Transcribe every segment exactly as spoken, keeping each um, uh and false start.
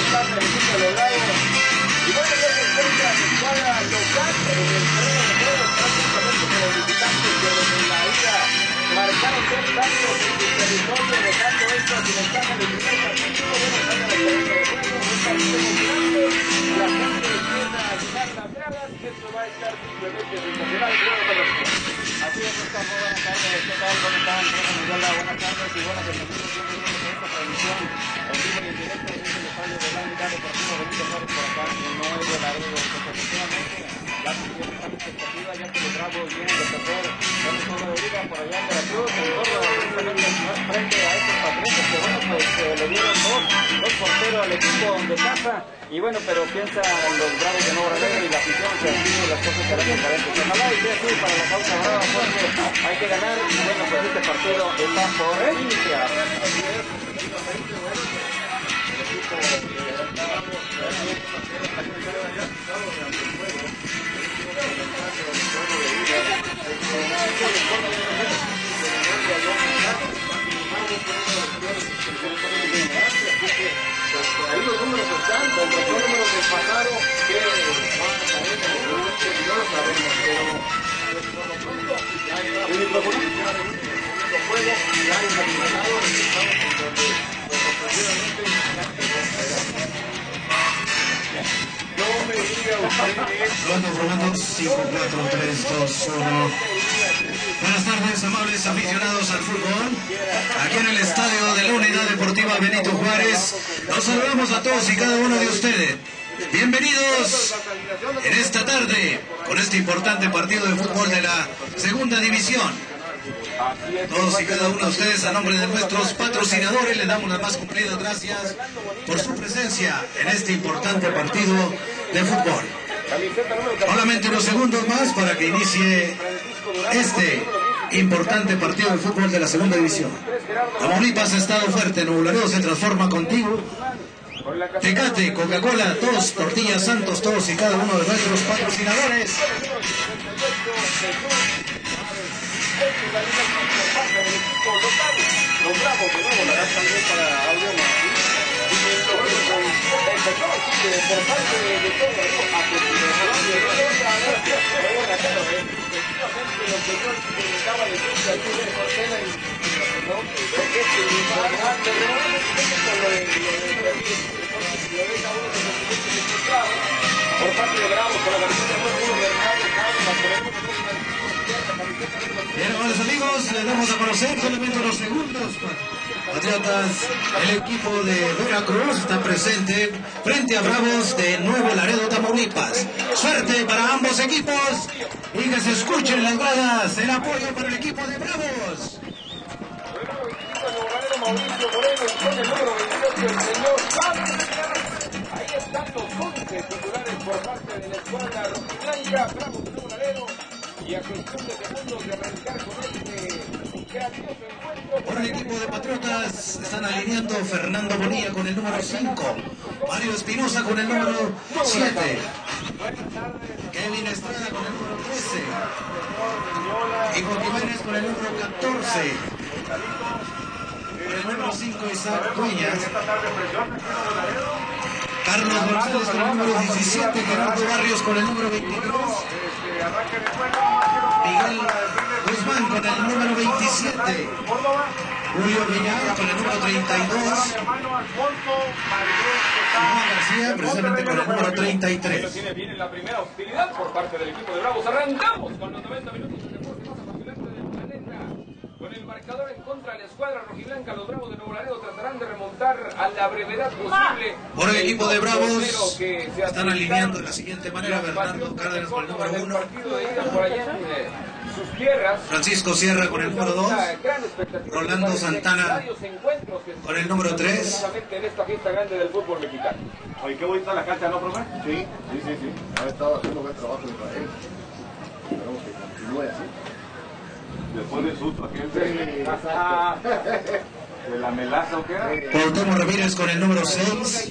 parte del equipo de los Bravos. Y bueno, ya se encuentra la escuadra local en el terreno de juego, prácticamente como visitantes que en la ida marcaron dos tantos en su territorio, dejando esto sin ventaja del primer partido. Bueno, sale al terreno de juego, un partido emocionante, la gente empieza a animar las gradas y esto va a estar simplemente sensacional. Así es, estamos, buenas tardes, ¿qué tal? ¿Cómo están? Buenas tardes y buenas bienvenidos a esta transmisión en vivo y en directo desde el estadio de la Unidad Deportiva Benito Juárez por acá en Nuevo Laredo. Efectivamente, la afición está expectativa ya que los Bravos vienen de perder con el juego de ida por allá en Veracruz, en torno justamente frente a estos patriotas que bueno, pues eh, le dieron dos, dos porteros al equipo de casa. Y bueno, pero piensa en los Bravos de Nuevo Laredo y la afición que así las cosas serán diferentes. Ojalá y sea así para la causa brava, porque hay que ganar y bueno, pues este partido está por iniciar. Ahí los números están, con los números del pasado que van a caer en el momento y no lo sabemos, pero por lo pronto ya hay un micrófono, ya hay un juego, ya hay un resultado, estamos en donde sorpresivamente no me diga usted. Probando, probando, cinco, cuatro, tres, dos, uno. Buenas tardes, amables aficionados al fútbol. Aquí en el estadio de la Unidad Deportiva Benito Juárez, los saludamos a todos y cada uno de ustedes. Bienvenidos en esta tarde con este importante partido de fútbol de la segunda división. Todos y cada uno de ustedes, a nombre de nuestros patrocinadores, le damos las más cumplidas gracias por su presencia en este importante partido de fútbol. Solamente unos segundos más para que inicie este importante partido de fútbol de la segunda división. Tamaulipas ha estado fuerte, Nuevo Laredo se transforma contigo. Tecate, Coca-Cola, todos, Tortillas Santos, todos y cada uno de nuestros patrocinadores. Los Bravos de Nuevo Laredo también para Audio Martín. Y lo que empezó así por parte de todo a continuación de otra vez, efectivamente lo que yo comentaba de que aquí de Cortena y no, porque es que mi mamá, pero no me con lo de lo de cada uno de los que se encontraba por parte de Bravos, por la camiseta de Nuevo Bernardo, Bien, amables amigos, les damos a conocer solamente unos segundos. Patriotas, el equipo de Veracruz está presente frente a Bravos de Nuevo Laredo, Tamaulipas. Suerte para ambos equipos y que se escuchen las gradas el apoyo para el equipo de Bravos. Mauricio Moreno con el número veintiocho, el señor Santos. Ahí están los once titulares por parte de la escuadra rojiblanca, Bravos de Nuevo Laredo. Y a cuestión de segundos de arrancar con este creativo encuentro. Por el equipo de Patriotas están alineando Fernando Bonilla con el número cinco, Mario Espinosa con el número siete, Kevin Estrada con el número trece, Hijo Jiménez con el número catorce, con el número cinco Isaac Dueñas, Carlos González con el número diecisiete, Gerardo Barrios con el número veintitrés, Miguel Guzmán con el número veintisiete, Julio Villar con el número treinta y dos, Juan García precisamente con el número treinta y tres. Tiene bien la primera hostilidad por parte del equipo de Bravos. Arrancamos con los noventa minutos de deporte más apasionante del planeta. Con el marcador en contra de la escuadra rojiblanca, los Bravos de Nuevo Laredo tratarán de remontar a la brevedad posible. Por el equipo de Bravos están alineando de la siguiente manera: Bernardo Cárdenas con el número uno, sus tierras. Francisco Sierra con el número dos, Rolando Santana con el número tres. En esta fiesta grande del fútbol mexicano. Oye, qué bonita la cancha, ¿no, profe? Sí, sí, sí, sí. Ha estado haciendo buen trabajo en Israel. Esperamos que continúe así. Después del susto aquel de, de la melaza, ¿o qué era? Cuauhtémoc Ramírez con el número seis.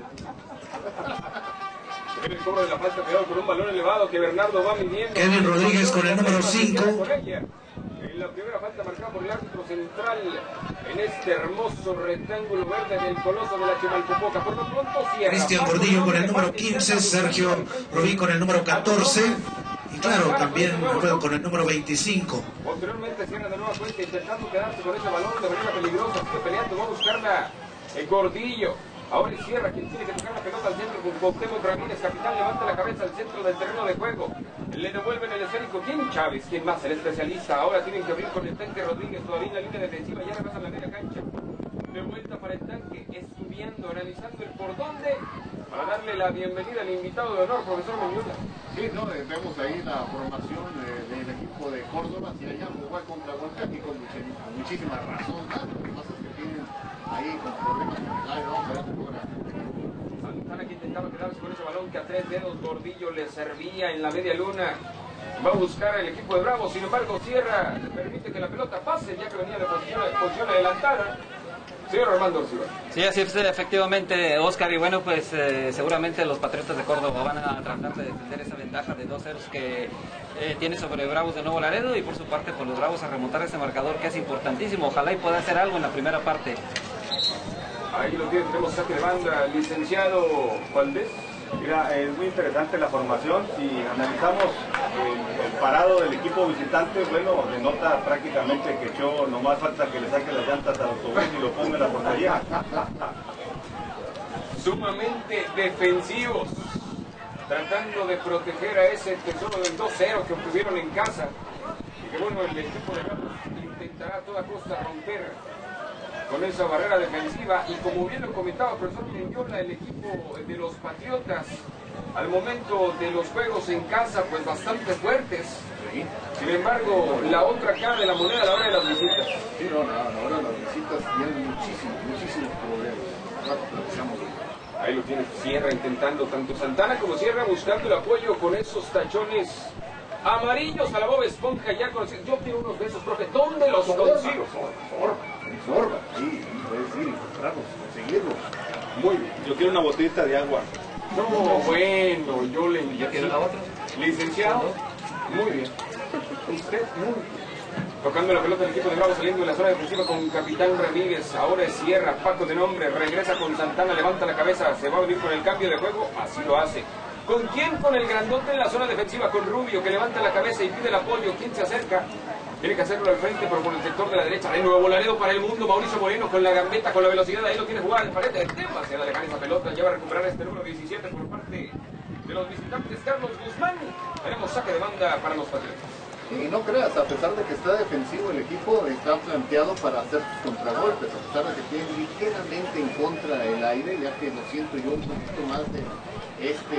El cobro de la falta quedó con un balón elevado que Bernardo va midiendo. Kevin Rodríguez con el número cinco. El La primera falta marcada por el árbitro central en este hermoso rectángulo verde del Coloso de la Chimalpopoca. Por lo pronto cierra. Cristian Gordillo con el número quince, Sergio Rubí con el número catorce y claro, también con el número veinticinco. Posteriormente cierra de nueva cuenta intentando quedarse con ese balón de manera peligrosa. Sigue peleando, va a buscarla el Gordillo. Ahora cierra, quien tiene que tocar la pelota al centro con Cuauhtémoc Ramírez. Capitán levanta la cabeza al centro del terreno de juego. Le devuelven el esférico. ¿Quién? Chávez. ¿Quién más? El especialista. Ahora tienen que abrir con el tanque Rodríguez. Todavía en la línea defensiva. Ya repasan la media cancha. De vuelta para el tanque. Estudiando, analizando el por dónde. Para darle la bienvenida al invitado de honor, profesor Meñuda. Sí, no, eh, vemos ahí la formación eh, del equipo de Córdoba. Si allá jugar contra Huancayo y con, con muchísima razón. ¿no? Lo que pasa es que tienen ahí con problemas con el aire. Vamos a ver cómo era. Santana que intentaba quedarse con ese balón que a tres dedos Gordillo le servía en la media luna. Va a buscar el equipo de Bravo, sin embargo Sierra le permite que la pelota pase ya que venía de posición, posición adelantada. Señor Armando Orsiva. Sí, así es, efectivamente, Oscar, y bueno, pues eh, seguramente los Patriotas de Córdoba van a tratar de defender esa ventaja de dos ceros que eh, tiene sobre Bravos de Nuevo Laredo, y por su parte por los Bravos a remontar ese marcador que es importantísimo. Ojalá y pueda hacer algo en la primera parte. Ahí lo tiene, tenemos saque de banda, licenciado Valdés. Mira, es muy interesante la formación. Si analizamos el, el parado del equipo visitante, bueno, denota prácticamente que echó, nomás falta que le saque las llantas al autobús y lo ponga en la portería. Sumamente defensivos, tratando de proteger a ese tesoro del dos cero que obtuvieron en casa. Y que bueno, el equipo de Bravos intentará a toda costa romper con esa barrera defensiva, y como bien lo comentaba el profesor Mendiola, el equipo de los Patriotas al momento de los juegos en casa pues bastante fuertes. Sí. Sin embargo, la otra cara de la moneda a la hora de las visitas. Sí, no, no, a la hora de las visitas tienen muchísimos, muchísimos problemas. Claro, platicamos. Ahí lo tiene Sierra intentando, tanto Santana como Sierra buscando el apoyo con esos tachones amarillos a la Bob Esponja ya conocidos. Yo quiero unos besos, profe. ¿Dónde los consigo? Sorba, sorba, sí, puedes ir y comprarlos, conseguirlos. Muy bien. Yo quiero una botellita de agua. No, bueno, yo le ¿Ya quiero la otra? Licenciado, muy bien. Usted, muy bien. Tocando la pelota del equipo de Bravo, saliendo de la zona defensiva con Capitán Ramírez. Ahora es Sierra, Paco de nombre, regresa con Santana, levanta la cabeza, se va a venir con el cambio de juego, así lo hace. ¿Con quién? Con el grandote en la zona defensiva, con Rubio, que levanta la cabeza y pide el apoyo. ¿Quién se acerca? Tiene que hacerlo al frente, pero por el sector de la derecha. De nuevo Laredo para el mundo. Mauricio Moreno con la gambeta, con la velocidad. Ahí lo tiene jugar al pared. Demasiado dejar esa pelota. Ya va a recuperar este número diecisiete por parte de los visitantes. Carlos Guzmán. Tenemos saque de banda para los Patriotas. Y no creas, a pesar de que está defensivo, el equipo está planteado para hacer sus contragolpes, a pesar de que tiene ligeramente en contra el aire, ya que lo siento yo un poquito más de este,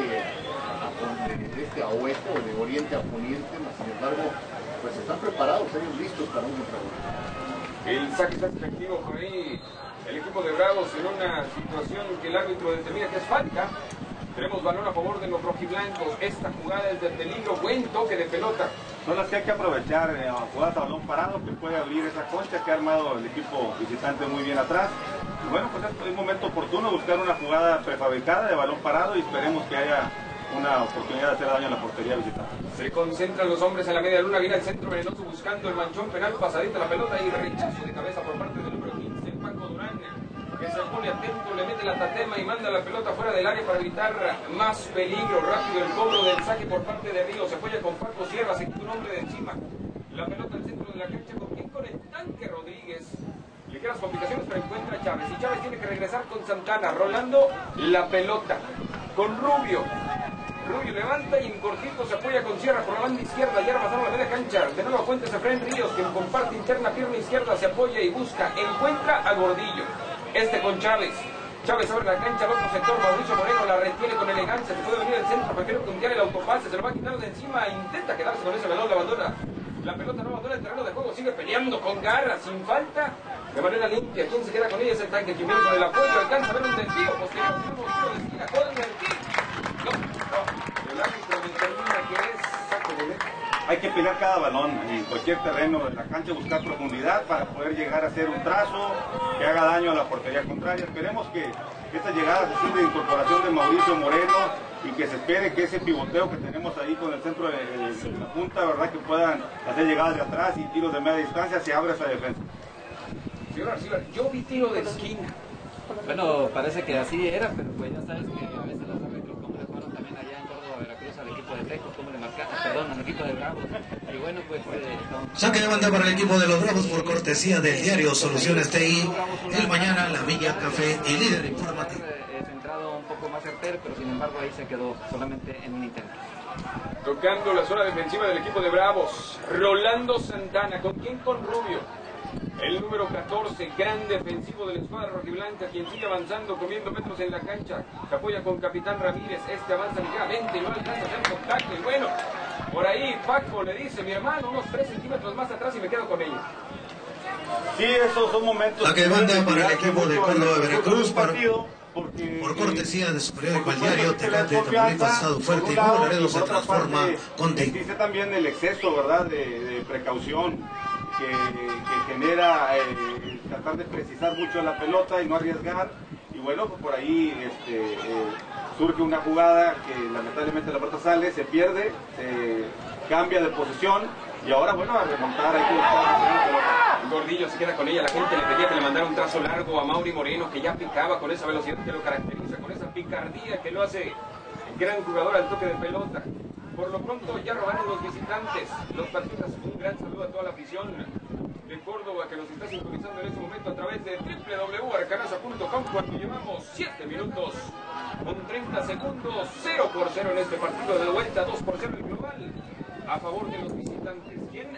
de este a oeste o de oriente a poniente, mas sin embargo, pues están preparados, ellos listos para un contragolpe. El saque está efectivo por ahí. El equipo de Bravos en una situación que el árbitro determina que es falta. Tenemos balón a favor de los rojiblancos. Esta jugada es de peligro, buen toque de pelota. Son las que hay que aprovechar, eh, jugadas a balón parado, que puede abrir esa concha que ha armado el equipo visitante muy bien atrás. Y bueno, pues es un momento oportuno buscar una jugada prefabricada de balón parado y esperemos que haya una oportunidad de hacer daño a la portería visitante. Se concentran los hombres en la media luna, viene al centro venenoso buscando el manchón penal, pasadita la pelota y rechazo de cabeza por parte del número quince, Paco Durán, que se pone atento, le mete la tatema y manda la pelota fuera del área para evitar más peligro. Rápido el cobro del saque por parte de Río, se apoya con Paco Sierra, se quita un hombre de encima. La pelota al centro de la cancha, ¿con quién? Con el tanque Rodríguez. Ligeras complicaciones, pero encuentra a Chávez. Y Chávez tiene que regresar con Santana, rolando la pelota. Con Rubio. Rubio levanta y en cortito se apoya con Sierra por la banda izquierda. Ya pasaron la media cancha. De nuevo cuenta Efraín Ríos, quien comparte interna pierna izquierda, se apoya y busca. Encuentra a Gordillo. Este con Chávez. Chávez abre la cancha al otro sector. Mauricio Moreno la retiene con elegancia. Se puede venir al centro. Prefiere puntear el autopase. Se lo va a quitar de encima. Intenta quedarse con ese balón. La abandona. La pelota no abandona el terreno de juego. Sigue peleando con garra, sin falta. De manera limpia. ¿Quién se queda con ella? Es el tanque. Quien viene con el apoyo. Alcanza a ver un desvío. Posterior. Un tiro de esquina. Con el tiro. No, no. El árbitro determina que es saque de meta. Hay que pelear cada balón en cualquier terreno de la cancha, buscar profundidad para poder llegar a hacer un trazo que haga daño a la portería contraria. Esperemos que esta llegada se sirva de incorporación de Mauricio Moreno y que se espere que ese pivoteo que tenemos ahí con el centro de, de, de la punta, ¿verdad? Que puedan hacer llegadas de atrás y tiros de media distancia, se abre esa defensa. Señor Arcíbar, yo vi tiro de esquina. Bueno, parece que así era, pero pues ya sabes que a veces los árbitros como le fueron también allá en Córdoba, Veracruz, al equipo de Tecos, como le marcaron, perdón, al equipo de Bravos. Y bueno, pues... Eh, no. Saque de banda para el equipo de los Bravos por cortesía del diario Soluciones T I, el Mañana, La Milla, Café y Líder Informativo. Eh, centrado un poco más certero, pero sin embargo ahí se quedó solamente en un intento. Tocando la zona defensiva del equipo de Bravos, Rolando Santana. ¿Con quién? Con Rubio. El número catorce, gran defensivo de la escuadra rojiblanca, quien sigue avanzando, comiendo metros en la cancha. Se apoya con Capitán Ramírez. Este avanza ligeramente, no alcanza a hacer contacto. Y bueno, por ahí Paco le dice, mi hermano, unos tres centímetros más atrás y me quedo con ella. Sí, esos son momentos... Saque de banda para el equipo de Córdoba, Veracruz, para... Porque, por cortesía de su periódico El Diario, Diario, Tecate, Tamaulipas, Estado Fuerte y Nuevo Laredo se transforma contigo. Existe también el exceso, ¿verdad?, de, de precaución que, que genera eh, tratar de precisar mucho la pelota y no arriesgar. Y bueno, pues por ahí este, eh, surge una jugada que lamentablemente la pelota sale, se pierde, se cambia de posición. Y ahora, bueno, a remontar, hay que buscar. Gordillo se queda con ella, la gente le pedía que le mandara un trazo largo a Mauri Moreno, que ya picaba con esa velocidad que lo caracteriza, con esa picardía que lo hace gran jugador al toque de pelota. Por lo pronto ya robaron los visitantes, los Patriotas. Un gran saludo a toda la afición de Córdoba que nos está sintonizando en este momento a través de doble u doble u doble u punto arcanaza punto com, cuando llevamos siete minutos con treinta segundos, cero por cero en este partido de vuelta, dos por cero el global a favor de los visitantes. ¿Quién?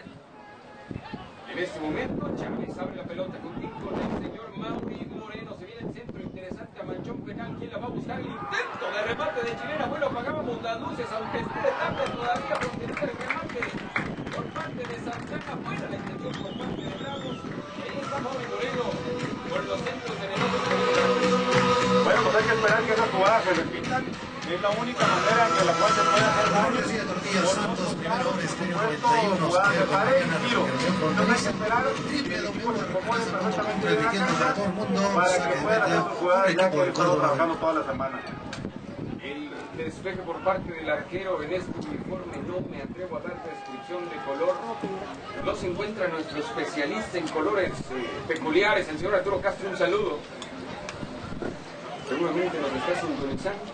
En este momento Chávez abre la pelota contigo con el señor Mauri Moreno. Se viene el centro interesante a manchón penal. ¿Quién la va a buscar? El intento de remate de Chilena. Bueno, apagábamos las luces, aunque esté tarde todavía por tener el remate por parte de Santana. Buena la intención por parte de Bravos. Ahí está Mauri Moreno por los centros de negocio. Bueno, pues hay que esperar que esas jugadas se repitan. Es la única manera en que la cual se puede hacer daño. Cortesía Tortillas Santos, primero Estéreo noventa y uno, Estéreo con Mañana, Refrigeración Fronteriza, doble u doble u doble u punto arcanaza punto com, transmitiendo para todo el mundo. Para Saque que de puedan hacer banda sus por jugadas el ya equipo que de estamos Córdoba. trabajando toda la semana. El despeje por parte del arquero en este uniforme, no me atrevo a dar descripción de color. No se encuentra nuestro especialista en colores eh, peculiares, el señor Arturo Castro. Un saludo. Seguramente nos está sintonizando.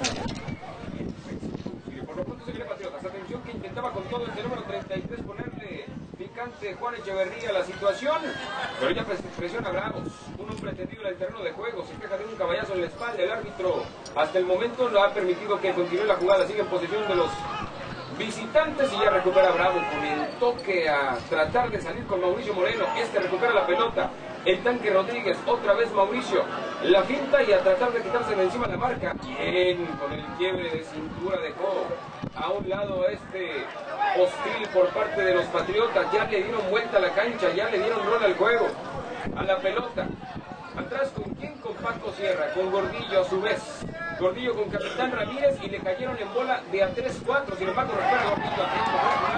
Por lo pronto se viene Patriotas. Atención que intentaba con todo este número treinta y tres ponerle picante Juan Echeverría a la situación, pero ya presiona a Bravos. Un hombre tendido en el terreno de juego, se queja de un caballazo en la espalda. El árbitro hasta el momento no ha permitido que continúe la jugada. Sigue en posesión de los visitantes y ya recupera Bravo con el toque a tratar de salir con Mauricio Moreno. Este recupera la pelota. El tanque Rodríguez, otra vez Mauricio, la finta y a tratar de quitarse de encima la marca. Bien, con el quiebre de cintura dejó a un lado este hostil por parte de los Patriotas. Ya le dieron vuelta a la cancha, ya le dieron rol al juego, a la pelota. Atrás con quién, con Paco Sierra, con Gordillo a su vez. Gordillo con Capitán Ramírez y le cayeron en bola de a tres cuatro. Sin embargo, recupera Gordillo a tiempo.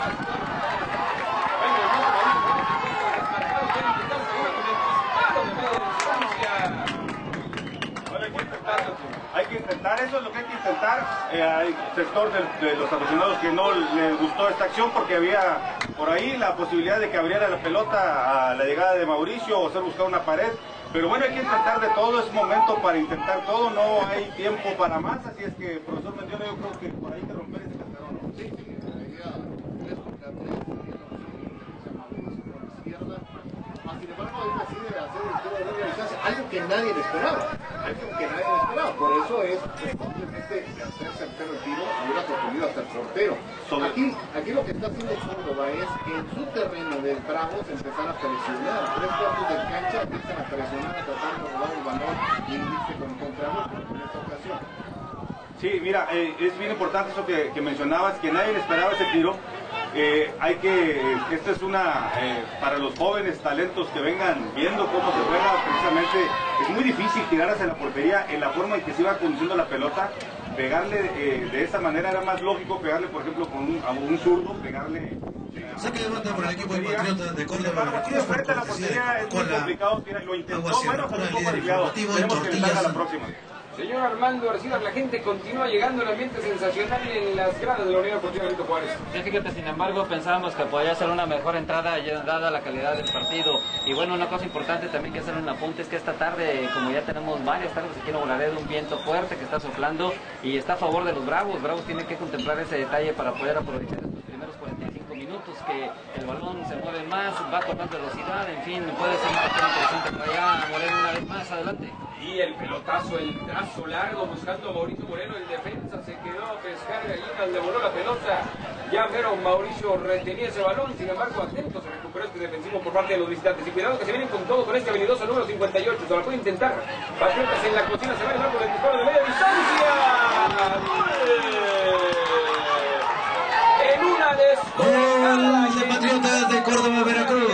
Hay que intentar, eso es lo que hay que intentar. Eh, hay sector de, de los aficionados que no les gustó esta acción porque había por ahí la posibilidad de que abriera la pelota a la llegada de Mauricio o hacer buscar una pared. Pero bueno, hay que intentar de todo, es momento para intentar todo, no hay tiempo para más, así es que, profesor Mendiola, yo creo que por ahí hay que romper ese cascarón, ¿no? Sí, sí, debería tres contra tres, sería la opción que se Mauricio por la izquierda. Mas, sin embargo, él decide hacer el tiro de doble distancia, algo que nadie le esperaba, algo que nadie le esperaba. Por eso es, es simplemente de hacer certero el tiro, hubiera pretendido hacer portero. Aquí, aquí lo que está haciendo Córdoba es en su terreno del Bravos empezar a presionar. Tres cuartos de cancha empiezan a presionar, a tratar de robar el balón y irse con el contragolpe en esta ocasión. Sí, mira, eh, es bien importante eso que, que mencionabas, que nadie le esperaba ese tiro. Eh, hay que, esto es una, eh, para los jóvenes talentos que vengan viendo cómo se juega, precisamente, es muy difícil tirar hacia la portería en la forma en que se iba conduciendo la pelota. Pegarle eh, de esa manera era más lógico, pegarle por ejemplo con un, a un zurdo, pegarle... Eh, Saque de banda por el equipo de Patriotas de Córdoba, Veracruz, por la portería es muy complicado, lo intentó, bueno, fue un poco aliviado. Tenemos que intentar a la próxima. Señor Armando Arcíbar, la gente continúa llegando, el ambiente sensacional en las gradas de la Unión Deportiva Benito Juárez. Sí, fíjate, sin embargo, pensábamos que podía ser una mejor entrada ya dada la calidad del partido. Y bueno, una cosa importante también que hacer un apunte es que esta tarde, como ya tenemos varias tardes aquí en Nuevo Laredo, un viento fuerte que está soplando y está a favor de los Bravos. Bravos tienen que contemplar ese detalle para poder aprovechar estos primeros cuarenta y cinco minutos, que el balón se mueve más, va con más velocidad, en fin, puede ser un partido interesante para allá. Moreno una vez más, adelante. Y el pelotazo, el trazo largo buscando a Mauricio Moreno, el defensa se quedó a pescar gallinas, le voló la pelota. Ya pero Mauricio retenía ese balón, sin embargo atento se recuperó este defensivo por parte de los visitantes. Y cuidado que se vienen con todo con este habilidoso número cincuenta y ocho, se lo puede intentar. Patriotas en la cocina, se va el marco del disparo de media distancia. En una descolocada de Patriotas de Córdoba, Veracruz.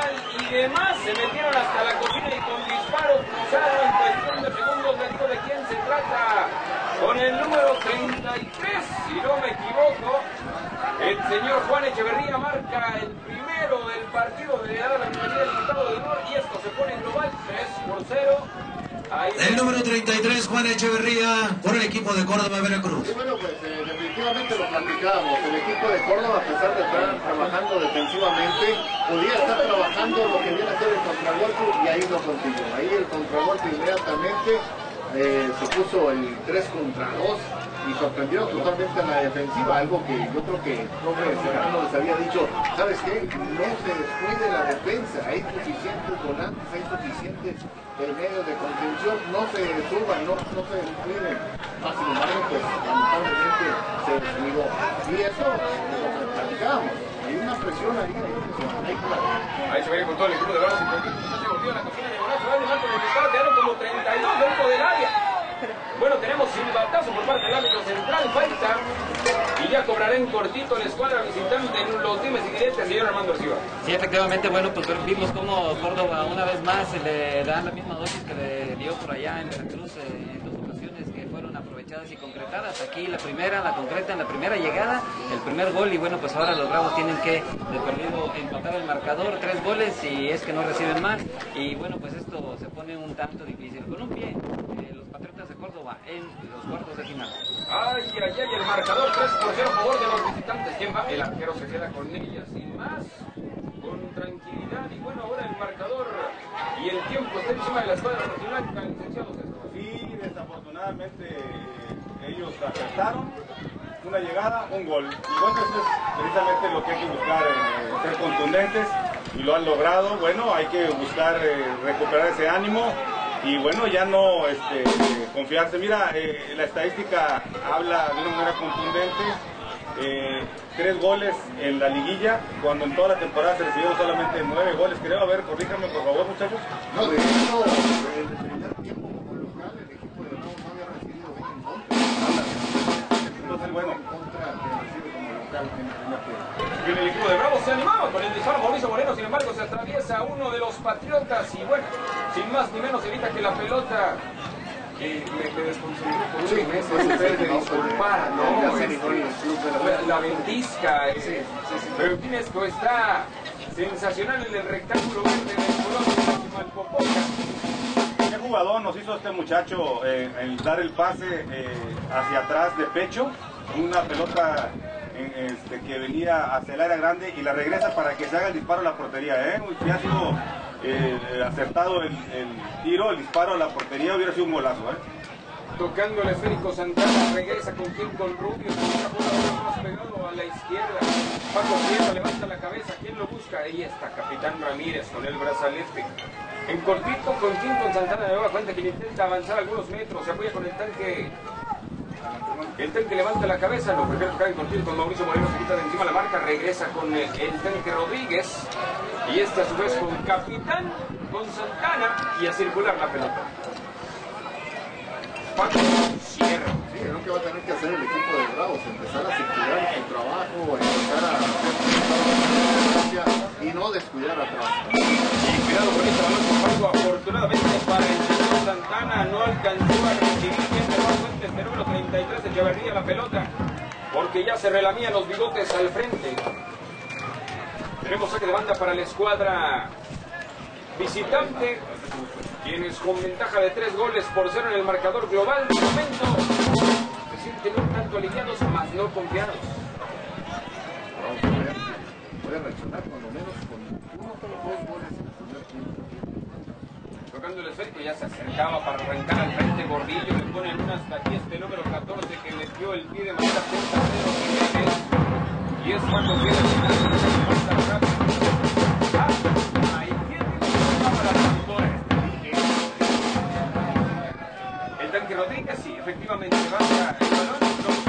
Y demás se metieron hasta la cocina y con disparo cruzado en cuestión de segundos le digo de quién se trata. Con el número treinta y tres, si no me equivoco, el señor Juan Echeverría marca el primero del partido de la Universidad del Estado de Honor y esto se pone en global tres por cero. Ahí el número treinta y tres, Juan Echeverría, por el equipo de Córdoba, Veracruz. Sí, bueno, pues eh, definitivamente lo platicábamos. El equipo de Córdoba, a pesar de estar trabajando defensivamente, podía estar trabajando lo que viene a ser el contragolpe y ahí no consiguió. Ahí el contragolpe inmediatamente eh, se puso el tres contra dos y sorprendió totalmente a la defensiva, algo que yo creo que el profe Serrano les había dicho, ¿sabes qué? No se descuide la defensa, hay suficientes volantes, hay suficientes medios de contención, no se suban, no, no se descuiden. Más sin embargo, pues lamentablemente se descuidó. Y eso es lo que platicábamos, hay una presión ahí, hay presión, hay claro. Ahí se ve con todo el equipo de Bravos, se volvió la cocina de Bonazo, va a marco del disparo, quedaron como treinta y dos dentro del área. Bueno, tenemos silbatazo por parte del árbitro central, falta, y ya cobrará en cortito la escuadra visitante en los dimes y diretes, señor Armando Arcíbar. Sí, efectivamente, bueno, pues vimos cómo Córdoba una vez más le dan la misma dosis que le dio por allá en Veracruz eh, en dos ocasiones que fueron aprovechadas y concretadas. Aquí la primera, la concreta en la primera llegada, el primer gol, y bueno, pues ahora los Bravos tienen que, de perdido, empatar el marcador, tres goles, y es que no reciben más, y bueno, pues esto se pone un tanto difícil. Con un pie, eh, los Patriotas de Córdoba en los cuartos de final. Ay, ay, ay, el marcador tres por cero a favor de los visitantes. ¿Quién va? El arquero se queda con ella sin más, con tranquilidad. Y bueno, ahora el marcador y el tiempo está encima de la escuadra rojiblanca, licenciado César. Sí, desafortunadamente eh, ellos acertaron. Una llegada, un gol. Y bueno, eso es precisamente lo que hay que buscar, eh, ser contundentes, y lo han logrado. Bueno, hay que buscar eh, recuperar ese ánimo. Y bueno, ya no este, confiarse. Mira, eh, la estadística habla de una manera contundente. Eh, tres goles en la liguilla, cuando en toda la temporada se recibieron solamente nueve goles. Creo, a ver, corríjame por favor, muchachos. No, de hecho, en el primer tiempo como local, el equipo de Bravos no había recibido gol en contra. Entonces, bueno. En contra que recibe como local en el primer tiempo. Y el equipo de Bravos se animaba con el disparo Mauricio Moreno, sin embargo se atraviesa uno de los Patriotas y bueno, sin más ni menos evita que la pelota eh, me, me desconcentré por Sí, unos meses, sí, sí, ustedes sí, de no, disculpar, no, ¿no? ya se Este, ligó el club de la- la ventisca, eh, Sí, sí, sí. pero en fin, esto está sensacional en el rectángulo verde del color de Malpopoca. ¿Qué jugador nos hizo este muchacho eh, el dar el pase eh, hacia atrás de pecho? Una pelota eh, este, que venía hacia el área grande y la regresa para que se haga el disparo a la portería. ¿eh? Si ha sido eh, acertado el, el tiro, el disparo a la portería, hubiera sido un golazo. ¿eh? Tocando el esférico Santana, regresa con quien con Rubio, Santana por la más pegado a la izquierda, va corriendo, levanta la cabeza, ¿quién lo busca? Ahí está Capitán Ramírez con el brazalete. En cortito, con quien con Santana de nueva cuenta, quien intenta avanzar algunos metros, se apoya con el tanque. El tanque levanta la cabeza, lo prefiere tocar en cortito con Mauricio Moreno, se quita de encima la marca, regresa con el, el tanque Rodríguez, y este a su vez con Capitán, con Santana, y a circular la pelota. Paco Sierra. Sí, es lo que va a tener que hacer el equipo de Bravos, empezar a circular su trabajo, empezar a hacer su y no descuidar atrás. Y cuidado con este balón por Paco, afortunadamente para el señor Santana no alcanzó a recibir bien de Juan Fuentes, de número treinta y tres de Echeverría la pelota, porque ya se relamían los bigotes al frente. Tenemos saque de banda para la escuadra visitante, quienes con ventaja de tres goles por cero en el marcador global de momento se sienten un tanto aliviados, más no confiados. Vamos a ver, puede reaccionar cuando menos con uno o dos goles en el primer tiempo. Tocando el esférico, ya se acercaba para arrancar al frente Gordillo, le ponen una hasta aquí este número catorce que metió el pie de manera tentadero Jiménez, y es cuando queda el final de la falta rápida. Ah, ahí tiene la tambora. El tanque Rodríguez, sí, efectivamente, levanta el balón.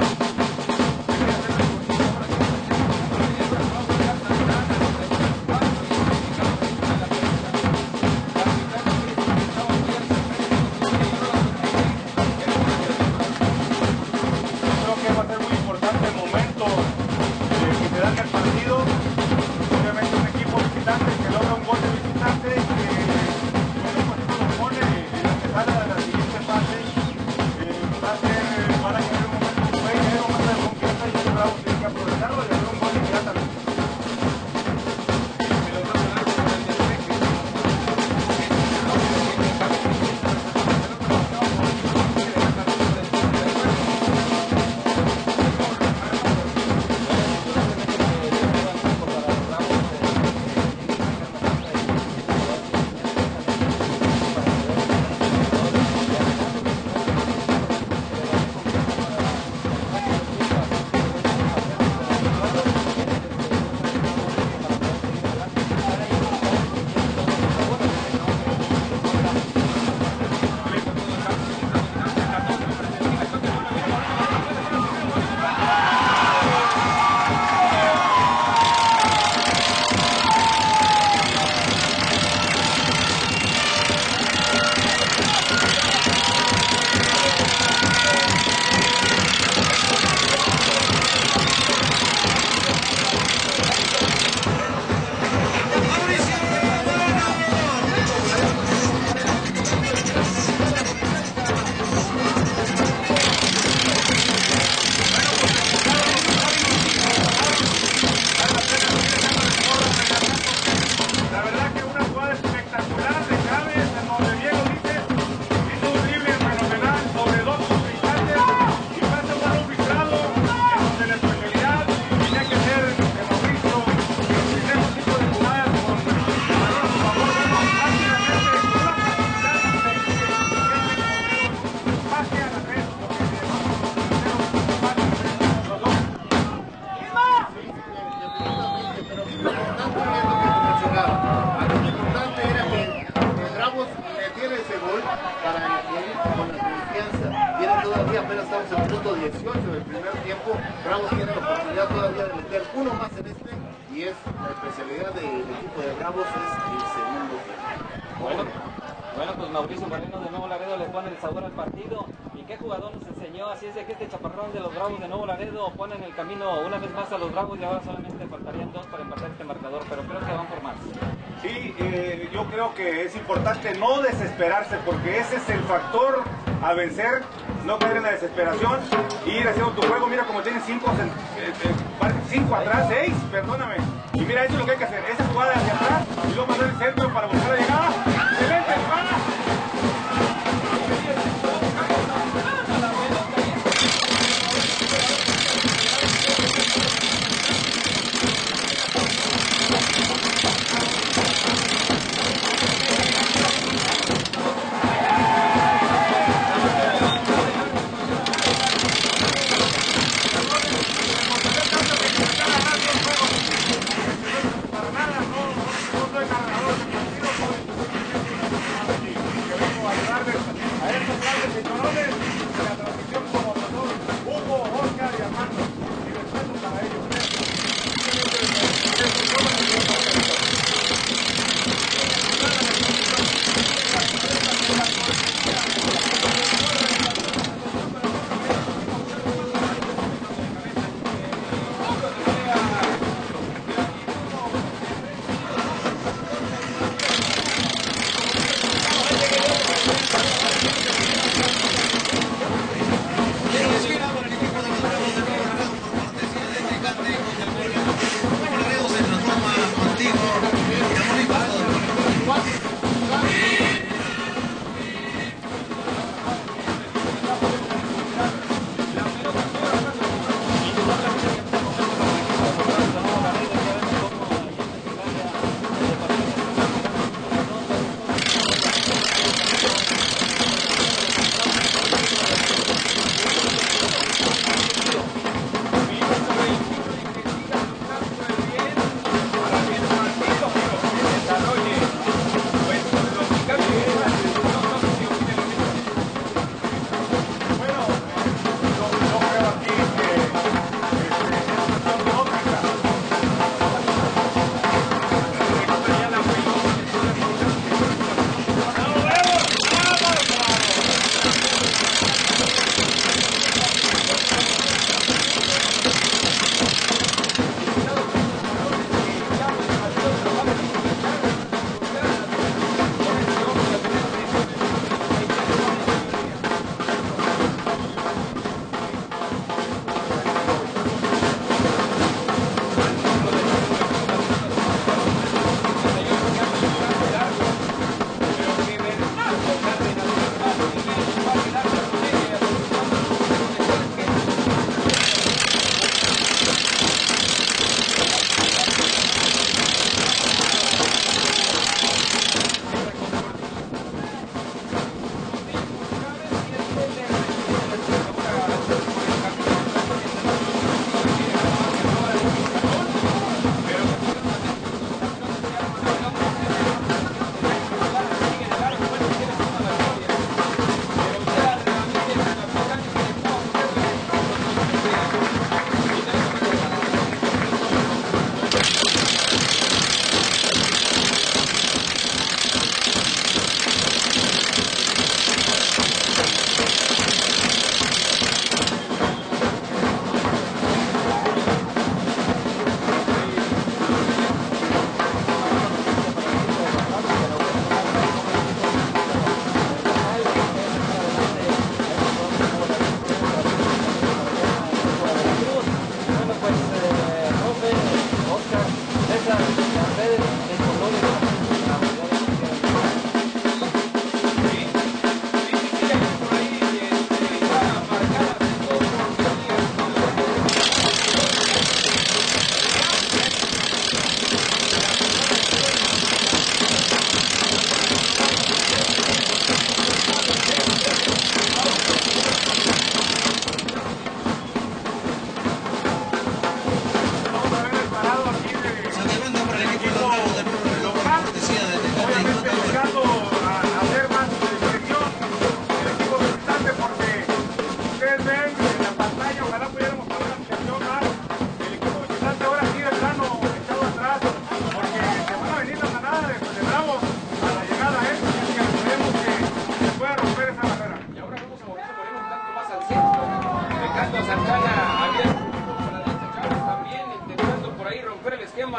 Apenas estamos en el minuto dieciocho del primer tiempo. Bravos tiene la oportunidad todavía de meter uno más en este, y es la especialidad del equipo de Bravos, es el segundo tiempo. Bueno, bueno, pues Mauricio Moreno de Nuevo Laredo le pone el sabor al partido. ¿Y qué jugador nos enseñó? Así es de que este chaparrón de los Bravos de Nuevo Laredo pone en el camino una vez más a los Bravos, y ahora solamente faltarían dos para empatar este marcador, pero creo que van por más. Sí, eh, yo creo que es importante no desesperarse, porque ese es el factor a vencer, no caer en la desesperación, ir haciendo tu juego. Mira como tiene cinco, eh, eh, cinco atrás, seis, perdóname. Y mira, eso es lo que hay que hacer, esa jugada hacia atrás y luego mandar el centro para buscar la llegada. ¡Excelente jugada!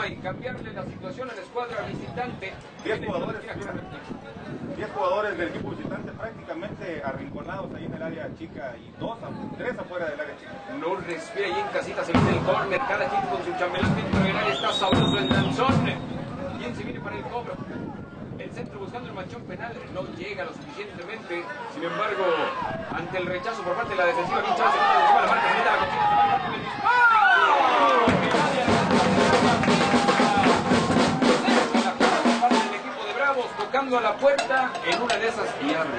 hay, cambiarle la situación a la escuadra visitante. diez jugadores, diez jugadores del equipo visitante prácticamente arrinconados ahí en el área chica y dos, tres afuera del área chica. No respira ahí en casita, se viene el córner, cada quien con su chambelán dentro del área, está sabroso el danzón. ¿Quién se viene para el cobro? El centro buscando el manchón penal, no llega lo suficientemente, sin embargo, ante el rechazo por parte de la defensiva, bien Chávez se mete encima de la marca, se mete a la cocina, se va a con el disparo. Que nadie alcanza por parte del equipo de Bravos, tocando a la puerta, en una de esas y abre.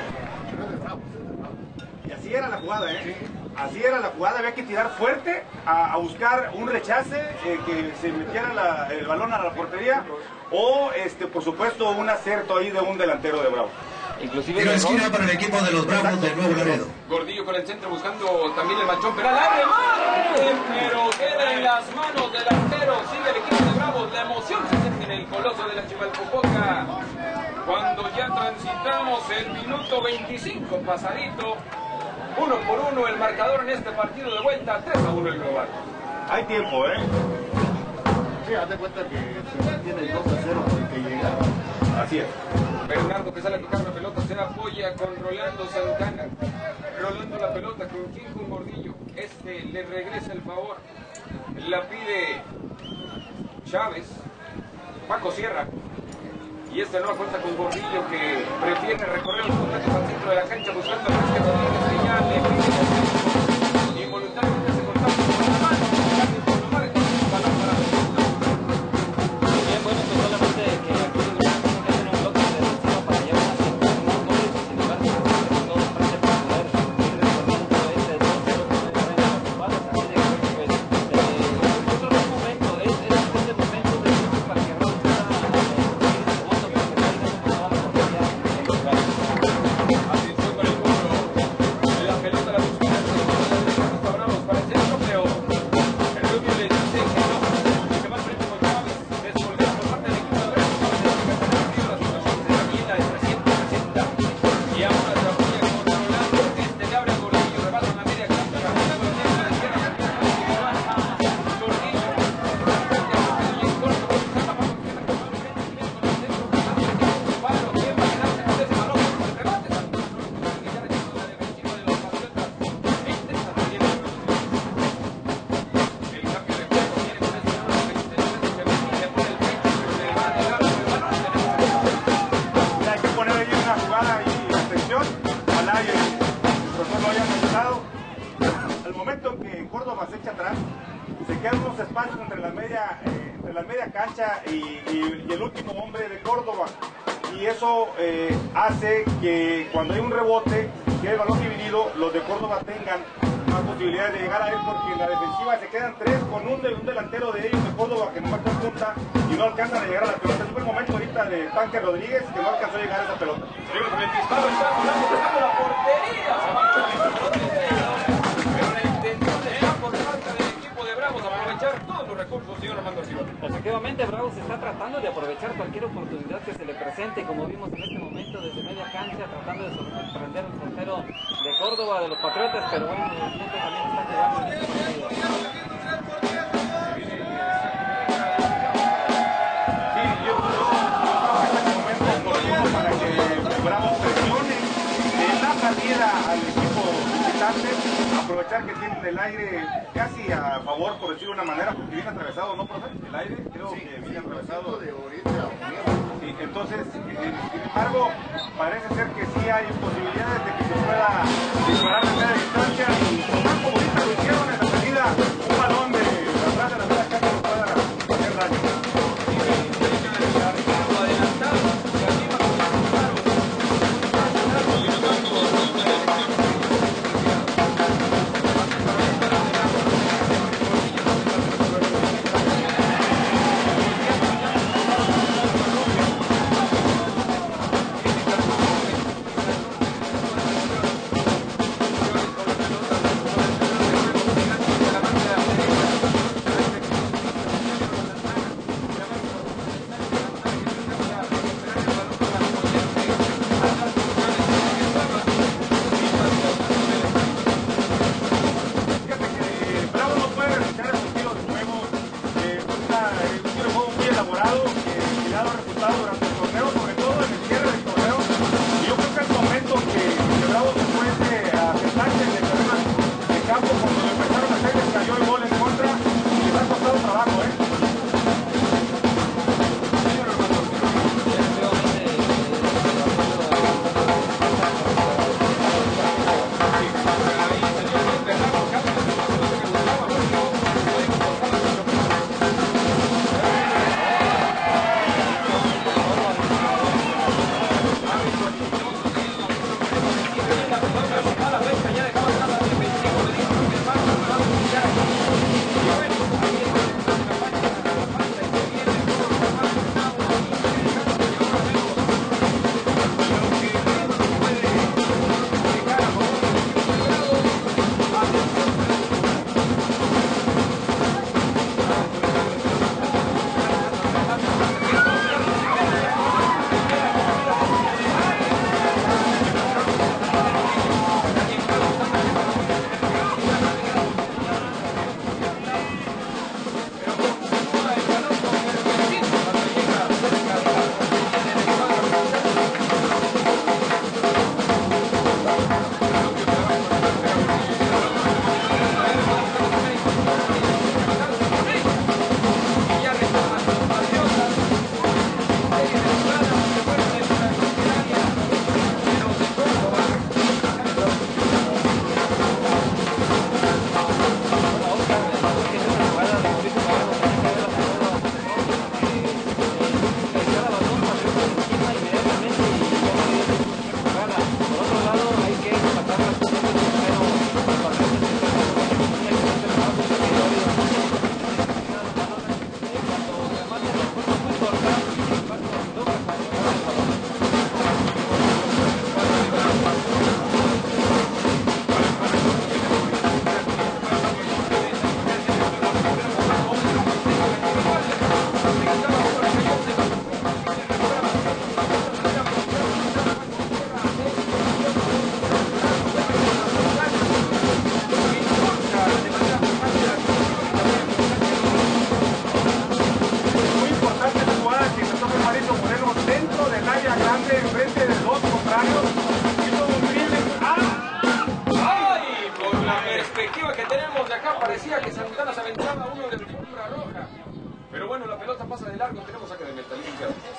Y así era la jugada, ¿eh? Así era la jugada, había que tirar fuerte a, a buscar un rechace, eh, que se metiera la, el balón a la portería o, este, por supuesto, un acierto ahí de un delantero de Bravos. Inclusive Tiro de esquina para el equipo de los Bravos de Nuevo Laredo. Gordillo con el centro buscando también el manchón penal, abre más, pero queda en las manos del arquero, sigue el equipo de Bravos, la emoción se siente en el coloso de la Chimalpopoca. Cuando ya transitamos el minuto veinticinco pasadito, uno por uno el marcador en este partido de vuelta, tres a uno el global. Hay tiempo, ¿eh? Sí, haz de cuenta que se tiene dos a cero porque llega. Así es. Bernardo que sale a tocar la pelota, se apoya con Rolando Santana. Rolando la pelota, ¿con quién? Con Gordillo. Este le regresa el favor. La pide Chávez. Paco Sierra. Y este no cuenta con Gordillo, que prefiere recorrer los contactos al centro de la cancha buscando a Vázquez Rodríguez, que ya le pide involuntariamente se contacto con la mano. Por lo marca, balón para bien, bueno, pues solamente que aquí tiene un bloque defensivo para llevar una cintura más goles y sin embargo todo frente para poder ir recorriendo este dos cero que no hay en los palos, así de que pues es otro momento, es el momento del equipo para que Bravos pueda conseguir el segundo, para que traiga un poco la oportunidad en el lugar. atención con el cobro. La pelota la busca el segundo de Bravos para el centro, pero el rubio le dice que no, y que va al frente con Chávez, descolgado por parte del equipo de Bravos. La situación se da bien, la de trescientos sesenta, y ahora se apoya con Rolando, este le abre a Gordillo, rebasa en la media cancha, la pelota con el centro de la izquierda, Gordillo, y en corto, con su saca, Paco Sierra, que va al frente, y viene con el centro, buscando el equipo, palo, ¿quién va a quedarse con ese balón? Con el remate, que ya rechazó la defensiva de los Patriotas, e intenta salir el el cambio de juego, viene con ese balón, que se mete, se pone el pecho, se va a negar con el balón, tenemos Hay que poner ahí una jugada y atención, ojalá y el profesor lo hayan ayudado. Al momento en que Córdoba se echa atrás, se quedan unos espacios entre la media, eh, entre la media cancha y, y- y el último hombre de Córdoba. Y eso eh, hace que cuando hay un rebote, que el balón dividido, los de Córdoba tengan más posibilidades de llegar a él, porque en la defensiva se quedan tres con un, de- un delantero de ellos de Córdoba que no marca punta y no alcanzan a llegar a la pelota. Es un momento ahorita de Tanque Rodríguez que no alcanzó a llegar a esa pelota. Seguimos con el disparo, está volando, buscando la portería, se va pero la intención está por parte del equipo de Bravos aprovechar todos los recursos, señor Armando Arcibal. Efectivamente, Bravos está tratando de aprovechar cualquier oportunidad que se le presente, como vimos en este momento desde media cancha, tratando de sorprender al portero de Córdoba, de los Patriotas, pero bueno, el tiempo también está jugando en este partido. Sí, yo creo que es el momento oportuno para que Bravos presione en la salida al equipo visitante, aprovechar que tienen el aire casi a favor, por decirlo de una manera, porque viene atravesado, ¿no, profe? El aire creo que viene atravesado. De oriente a poniente. Sí, entonces, eh, sin embargo, parece ser que sí hay posibilidades de que se pueda disparar de media distancia y tomar como ahorita lo hicieron en la salida, un balón de atrás de la media cancha que pueda hacer daño.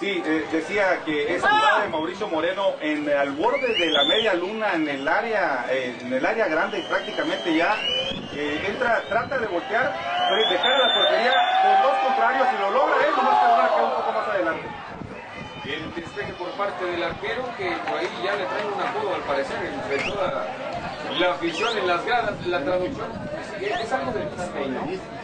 Sí, eh, decía que esa jugada de Mauricio Moreno en al borde de la media luna, en el área, eh, en el área grande prácticamente ya, eh, entra, trata de voltear, pero dejar la portería con dos contrarios y lo logra él, nomás que ahora queda un poco más adelante. El despeje por parte del arquero, que por ahí ya le traen un apodo al parecer entre toda la afición en las gradas. La traducción es, es algo del Disney, ¿no?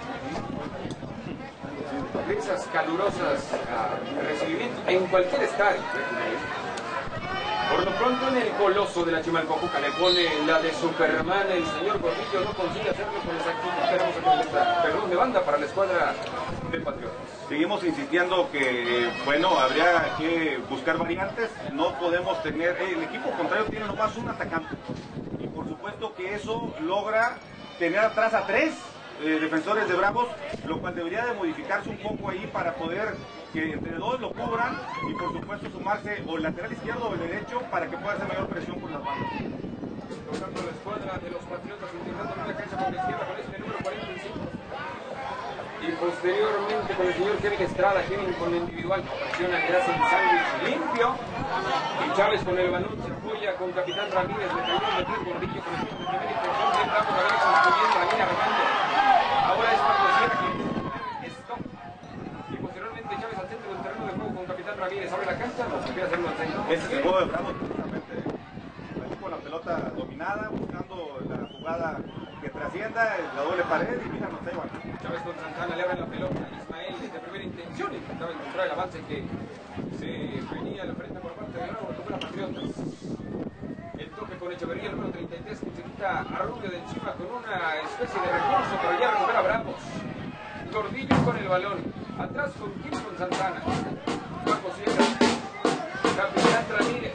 Risas calurosas, uh, recibimiento en cualquier estadio. Por lo pronto en el coloso de la Chimalpopoca le pone la de Superman. El señor Gordillo no consigue hacerlo con exactitud. Esperamos a que esta perdón de banda para la escuadra de Patriotas. Seguimos insistiendo que, bueno, habría que buscar variantes. No podemos tener, eh, el equipo contrario tiene nomás un atacante. Y por supuesto que eso logra tener atrás a tres eh, defensores de Bravos, lo cual debería de modificarse un poco ahí para poder que entre dos lo cubran y por supuesto sumarse o el lateral izquierdo o el derecho para que pueda hacer mayor presión por las bandas. Tocando la escuadra de los Patriotas, intentando una cancha por la izquierda, con ese número cuarenta y cinco. Y posteriormente con el señor Kevin Estrada, Kevin con el individual, presiona, le hace el sándwich limpio. Y Chávez con el balón se apoya con Capitán Ramírez, le cayó el meter Gordillo con el de primera intención, bien rápido, la vez incluyendo la línea remando. Ahora es Paco Sierra que stop. Y posteriormente Chávez al centro del terreno de juego con Capitán Ramírez, abre la cancha, no se quiere hacerlo al centro. Ese es el juego de Bravos, precisamente. Ahí con la pelota dominada, buscando la jugada que trascienda, la doble pared y mira, no se van. Chávez con Santana le abre la pelota. Ismael de primera intención intentaba encontrar el avance que se venía a la frente por parte de Bravo, recupera Patriotas. El toque con Echeverría, el número treinta y tres, que se quita a Rubio de encima con una especie de recurso, pero ya recupera Bravos. Gordillo con el balón. Atrás con Kim con Santana. Paco Sierra. Capitán Ramírez.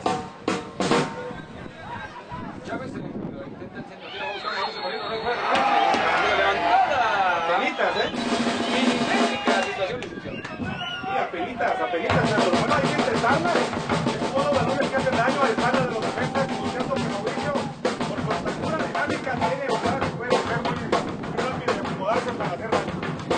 Chávez se le intenta el centro. Tira, vamos a Mauricio Moreno, no hay fuera. Levantada. Pelitas, ¿eh? Milimétrica situación de discusión. Sí, apelitas, apelitas, pero lo bueno hay que intentarlas. Es todos los balones que hacen daño a la espalda de los defensas, buscando que Mauricio, por su estatura dinámica, tiene jugadas que puede ser muy, muy rápido y acomodarse para hacer daño.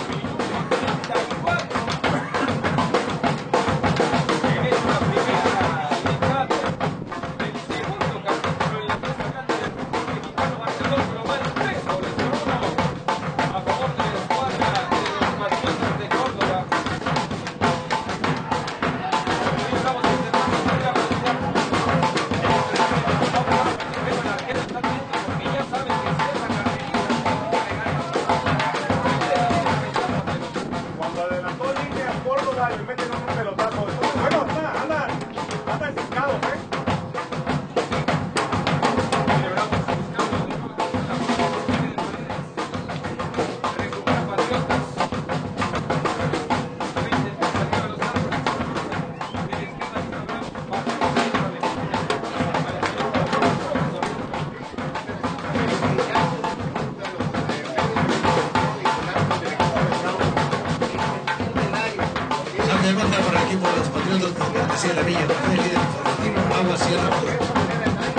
En esta primera mitad del segundo capítulo en la fiesta grande del fútbol mexicano, Barcelona global tres goles por uno a favor de la escuadra de los Patriotas de Córdoba. Estamos intentando salir a velocidad. El arquero está atento porque ya saben que si esa carrerita Cuando adelantó línea Córdoba le meten un pelotazo. Entonces, bueno, andan, andan, andan ciscados, ¿eh? celebramos buscando el gol con la posición de Paredes. Recupera Patriotas. Va a intentar salir a los árboles. De la izquierda para Bravos. Va a ser la Saque de banda para el equipo de los Patriotas de García La Villa, el líder informativo, Agua Sierra.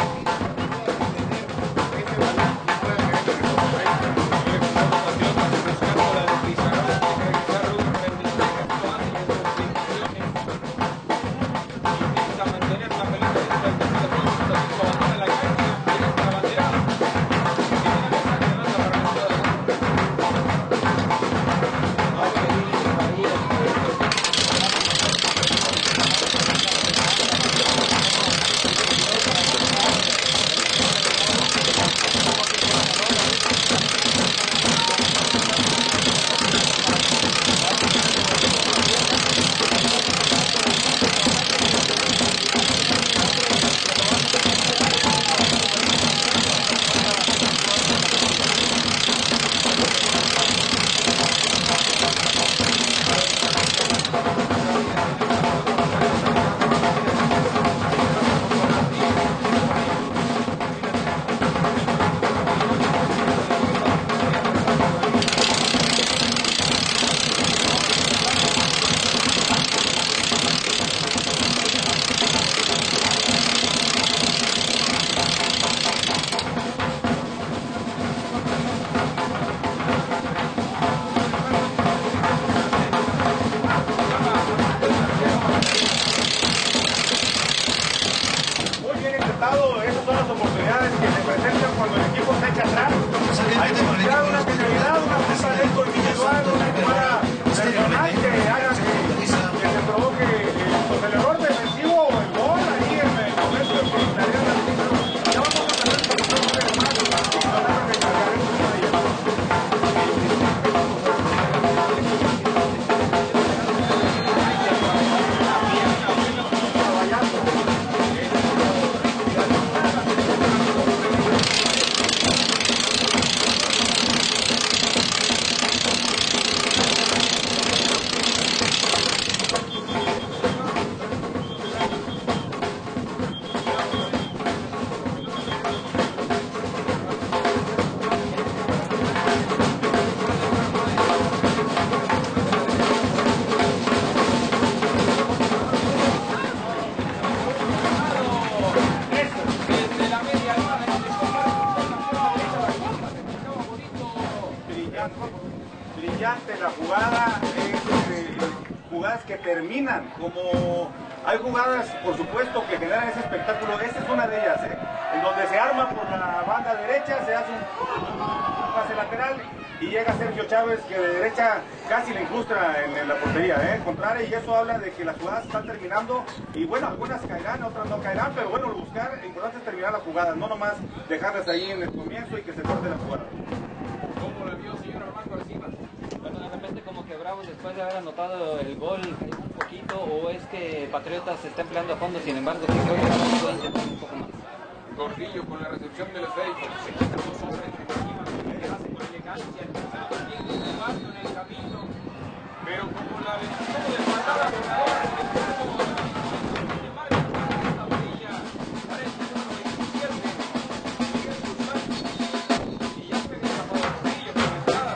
jugadas que terminan, como hay jugadas, por supuesto, que generan ese espectáculo. Esa es una de ellas, ¿eh? En donde se arma por la banda derecha, se hace un pase lateral y llega Sergio Chávez, que de derecha casi le incrusta en, en la portería, ¿eh? Contraria, y eso habla de que las jugadas están terminando, y bueno, algunas caerán, otras no caerán, pero bueno, buscar, lo importante es terminar las jugadas, no nomás dejarlas ahí en el comienzo y que se corte la jugada. ¿Cómo la vio, señor Armando Arcima? Bueno, de repente como que Bravos después de haber anotado el gol cayó un poquito, o es que Patriotas se está empleando a fondo, sin embargo sí creo que Bravos puede intentar un poco más. Gordillo con la recepción del esférico. Se quita dos hombres encima, que hace con elegancia, el tercero también jugando en el camino. Pero como la como desmatada por ahora, de marca para esta orilla, parece número veintisiete, Miguel Guzmán. Y ya se desarmó Gordillo con la entrada.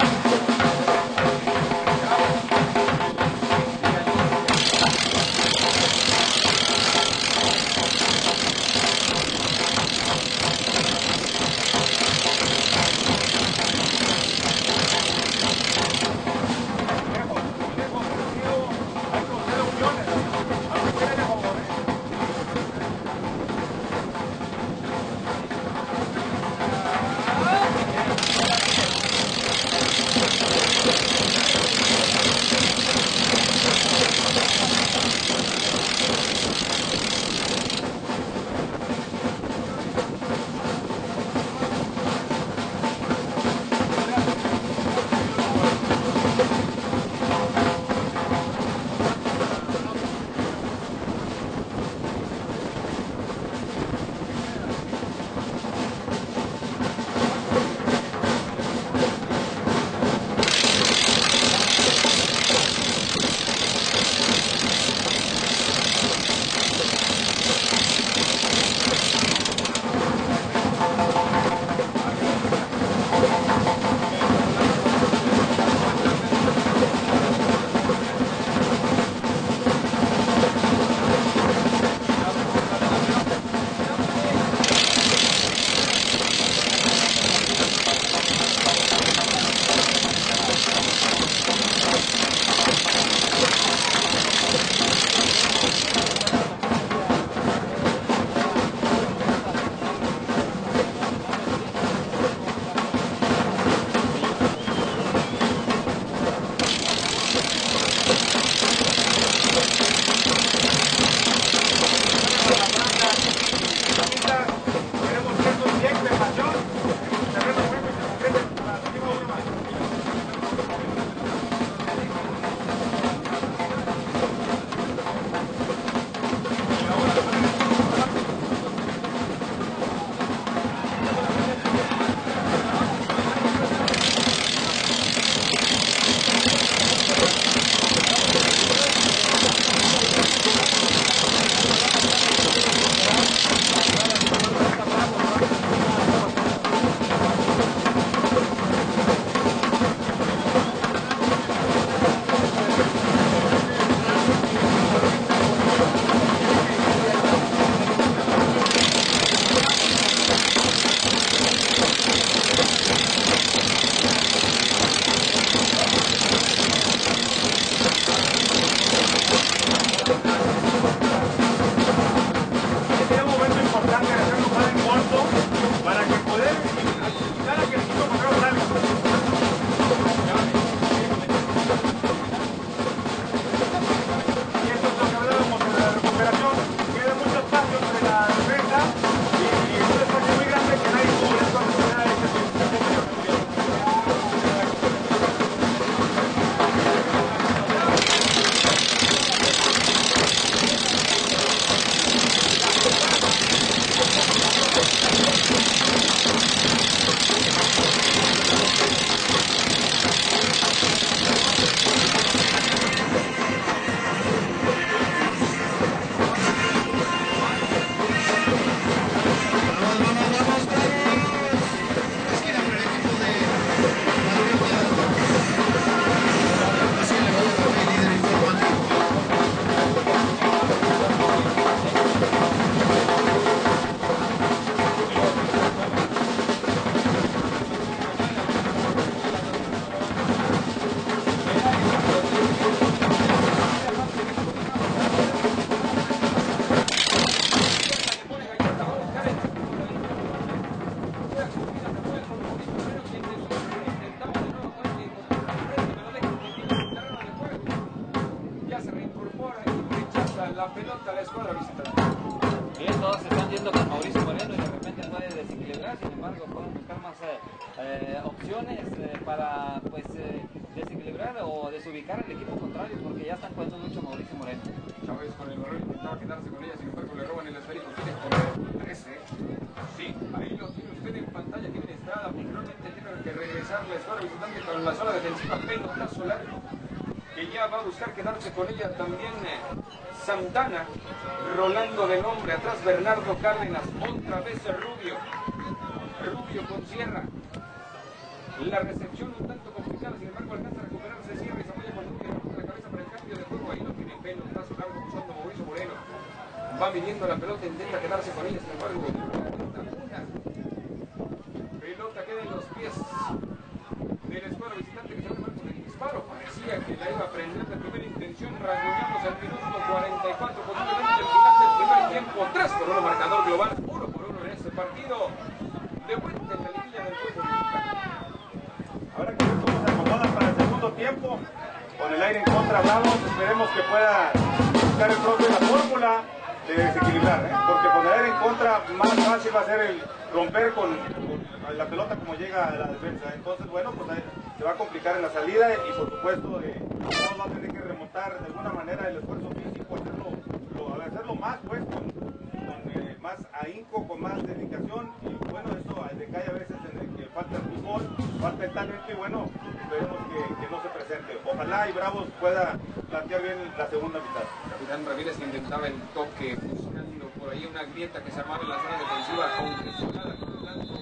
la pelota a la escuadra visitante. Bien, todos se están yendo con Mauricio Moreno y de repente puede desequilibrar, sin embargo pueden buscar más eh, eh, opciones eh, para pues eh, desequilibrar o desubicar al equipo contrario, porque ya están jugando mucho Mauricio Moreno. Chávez con el balón intentaba quedarse con ella, sin embargo le roban el esférico. Tiene con trece. Sí, ahí lo tiene usted en pantalla, tiene Estrada, finalmente tiene que regresar la escuadra visitante con la zona defensiva, pelotazo largo, que ya va a buscar quedarse con ella también eh, Santana, Rolando de nombre, atrás Bernardo Cárdenas, otra vez Rubio, Rubio con Sierra, la recepción un tanto complicada, sin embargo alcanza a recuperarse Sierra y se apoya con Rubio, levanta la cabeza para el cambio de juego, ahí lo tiene pelotazo largo usando Mauricio Moreno, va midiendo la pelota, intenta quedarse con ella, sin embargo, una pelota queda en los pies de la escuadra visitante que se va a tomar con el disparo, parecía que la iba a prender de primera intención, rasguñamos al minuto cuarenta y cuatro, posiblemente el final del primer tiempo, tres por uno marcador global, uno por uno en este partido, de vuelta en la liguilla del fútbol mexicano. Ahora que ver cómo se acomodan para el segundo tiempo, con el aire en contra Bravos, esperemos que pueda buscar el profe la fórmula de desequilibrar, ¿eh? Porque con el aire en contra más fácil va a ser el romper con, con la pelota como llega a la defensa. Entonces, bueno, pues ahí se va a complicar en la salida y por supuesto eh, Bravos va a tener que remontar de alguna manera el esfuerzo físico, hacerlo, lo, hacerlo más pues con, con eh, más ahínco, con más dedicación y bueno, eso decae a veces en el que falta el fútbol, falta el talento y bueno, esperemos que, que no se presente. Ojalá y Bravos pueda plantear bien la segunda mitad. Capitán Ramírez que intentaba el toque, buscando por ahí una grieta que se armaba en la zona defensiva, congestionada con blanco.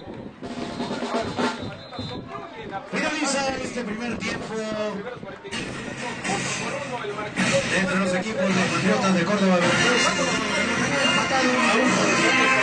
Finaliza este primer tiempo entre los equipos de Patriotas de Córdoba, Veracruz, empatado a uno.